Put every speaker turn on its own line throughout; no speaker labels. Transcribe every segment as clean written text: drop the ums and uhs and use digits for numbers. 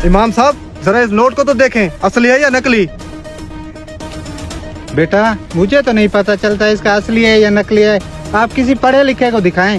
इमाम साहब जरा इस नोट को तो देखें, असली है या नकली।
बेटा मुझे तो नहीं पता चलता इसका असली है या नकली है, आप किसी पढ़े लिखे को दिखाएं।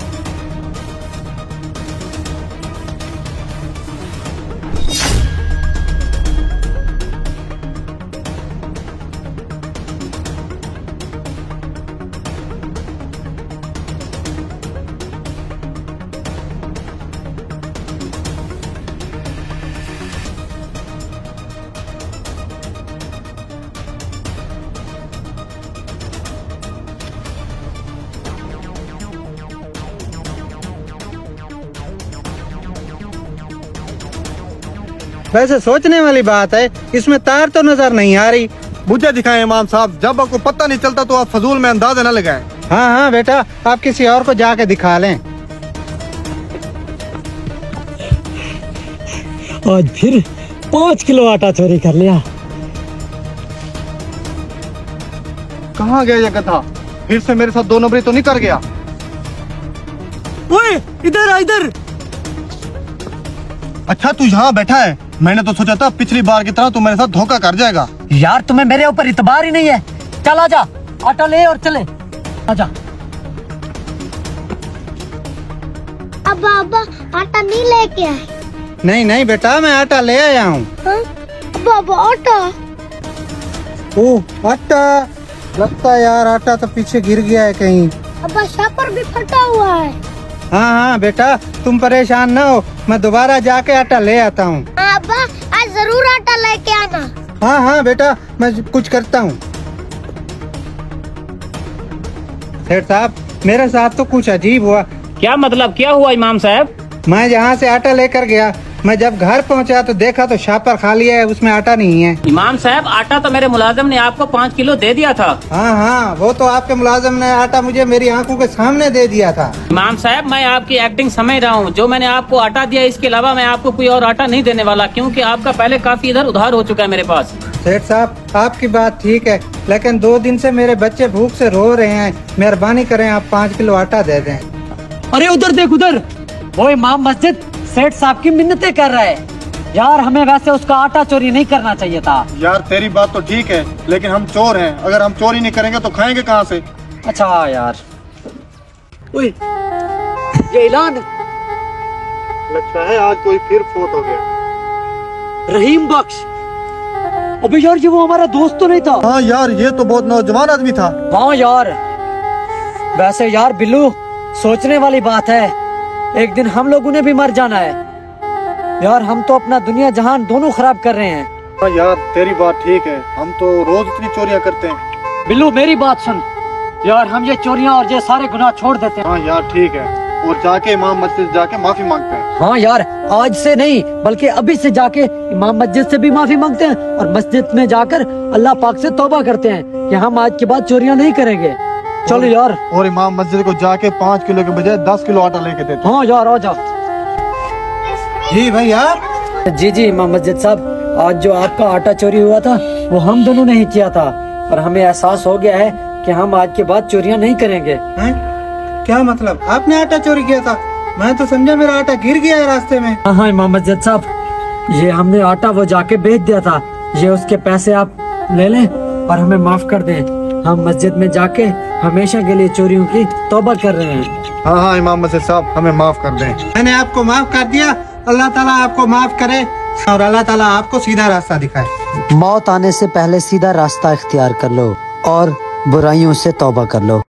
वैसे सोचने वाली बात है, इसमें तार तो नजर नहीं आ रही।
मुझे दिखाएं इमाम साहब, जब आपको पता नहीं चलता तो आप फजूल में अंदाजा न लगाएं।
हाँ हाँ बेटा, आप किसी और को जाके दिखा लें।
आज फिर 5 किलो आटा चोरी कर लिया।
कहाँ गया ये गधा? फिर से मेरे साथ 2 नंबरी तो नहीं कर गया?
ओए इधर आ इधर।
अच्छा तू यहाँ बैठा है, मैंने तो सोचा था पिछली बार की तरह तू मेरे साथ धोखा कर जाएगा।
यार तुम्हें मेरे ऊपर इतबार ही नहीं है। चल आजा, आटा ले और चले। आजा।
अब्बा अब्बा आटा नहीं लेके आए?
नहीं नहीं बेटा, मैं आटा ले आया हूँ।
अब्बा अब्बा आटा।
ओह आटा, लगता है यार आटा तो पीछे गिर गया है कहीं।
अब्बा शापर भी फटा हुआ है।
हाँ हाँ बेटा, तुम परेशान ना हो, मैं दोबारा जाके आटा ले आता हूँ।
अब्बा आज जरूर आटा लेके आना।
हाँ हाँ बेटा, मैं कुछ करता हूँ। सेठ साहब, मेरे साथ तो कुछ अजीब हुआ।
क्या मतलब, क्या हुआ इमाम साहब?
मैं यहाँ से आटा लेकर गया, मैं जब घर पहुँचा तो देखा तो शापर खाली है, उसमें आटा नहीं है।
इमाम साहब, आटा तो मेरे मुलाजिम ने आपको 5 किलो दे दिया था।
हाँ हाँ, वो तो आपके मुलाजिम ने आटा मुझे मेरी आंखों के सामने दे दिया था।
इमाम साहब, मैं आपकी एक्टिंग समझ रहा हूँ। जो मैंने आपको आटा दिया, इसके अलावा मैं आपको कोई और आटा नहीं देने वाला, क्योंकि आपका पहले काफी इधर उधार हो चुका है मेरे पास।
सेठ साहब, आपकी बात ठीक है, लेकिन 2 दिन से मेरे बच्चे भूख से रो रहे हैं, मेहरबानी करें आप 5 किलो आटा दे दें।
अरे उधर देख उधर, वो इमाम मस्जिद सेठ साहब की मिन्नतें कर रहा है। यार हमें वैसे उसका आटा चोरी नहीं करना चाहिए था।
यार तेरी बात तो ठीक है, लेकिन हम चोर हैं, अगर हम चोरी नहीं करेंगे तो खाएंगे कहाँ से?
अच्छा यार, ये ऐलान
लगता है आज कोई फिर फोट हो गया।
रहीम बख्श। अबे यार, ये वो हमारा दोस्त तो नहीं था?
हाँ यार, ये तो बहुत नौजवान आदमी था।
हाँ यार, वैसे यार बिल्लू, सोचने वाली बात है, एक दिन हम लोगों ने भी मर जाना है। यार हम तो अपना दुनिया जहान दोनों खराब कर रहे हैं।
हाँ यार तेरी बात ठीक है, हम तो रोज इतनी चोरियां करते हैं।
बिल्लू मेरी बात सुन यार, हम ये चोरियां और ये सारे गुनाह छोड़ देते हैं।
हाँ यार ठीक है, और जाके इमाम मस्जिद जाके माफी मांगते हैं।
हाँ यार, आज से नहीं बल्कि अभी से जाके इमाम मस्जिद से भी माफी मांगते हैं और मस्जिद में जाकर अल्लाह पाक से तौबा करते हैं कि हम आज के बाद चोरियां नहीं करेंगे। चलो यार।
और इमाम मस्जिद को जाके 5 किलो के बजाय 10 किलो आटा लेके देते।
हाँ यार आ जा।
जी भैया।
जी जी इमाम मस्जिद साहब, आज जो आपका आटा चोरी हुआ था वो हम दोनों ने ही किया था, और हमें एहसास हो गया है कि हम आज के बाद चोरियां नहीं करेंगे।
हैं? क्या मतलब, आपने आटा चोरी किया था? मैं तो समझा मेरा आटा गिर गया है रास्ते में।
हाँ हाँ इमाम मस्जिद साहब, ये हमने आटा वो जाके बेच दिया था, ये उसके पैसे आप ले लें और हमें माफ कर दें। हम मस्जिद में जाके हमेशा के लिए चोरियों की तौबा कर रहे हैं।
हाँ हाँ इमाम मस्जिद साहब, हमें माफ कर दें।
मैंने आपको माफ कर दिया, अल्लाह ताला आपको माफ करे और अल्लाह ताला आपको सीधा रास्ता दिखाए।
मौत आने से पहले सीधा रास्ता इख्तियार कर लो और बुराइयों से तौबा कर लो।